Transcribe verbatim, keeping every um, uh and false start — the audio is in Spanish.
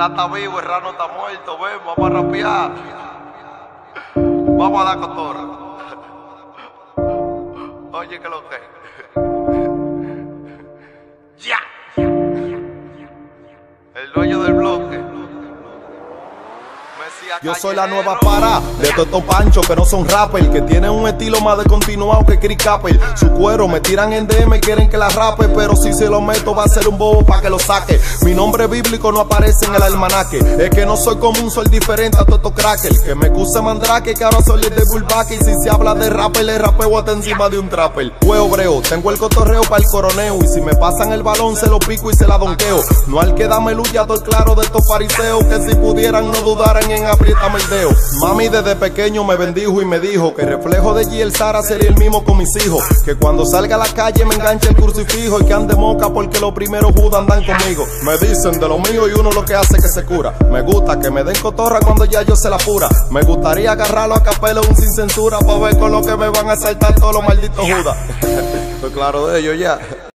rata vivo, el rano está muerto, ven, vamos a rapear. Vamos a dar cotorra. Oye, que lo que. Ya. El dueño del bloque. Yo soy la nueva para de todos estos panchos que no son rappers, que tienen un estilo más descontinuado que Chris Capper. Su cuero me tiran en D M y quieren que la rape, pero si se lo meto va a ser un bobo pa' que lo saque. Mi nombre bíblico no aparece en el almanaque. Es que no soy común, soy diferente a todos estos crackers. Que me acuse mandrake, que ahora soy el de Bulbaque. Y si se habla de rapper, le rapeo hasta encima de un trapper. Huevo breo, tengo el cotorreo para el coroneo. Y si me pasan el balón se lo pico y se la donqueo. No al que dame luz, ya estoy claro de estos fariseos, que si pudieran no dudaran en apriétame el dedo. Mami desde pequeño me bendijo y me dijo que el reflejo de G el Sara sería el mismo con mis hijos. Que cuando salga a la calle me enganche el crucifijo y que ande moca porque los primeros judas andan conmigo. Me dicen de lo mío y uno lo que hace que se cura. Me gusta que me den cotorra cuando ya yo se la pura. Me gustaría agarrarlo a capela un sin censura pa' ver con lo que me van a saltar todos los malditos judas. Estoy claro de ello ya.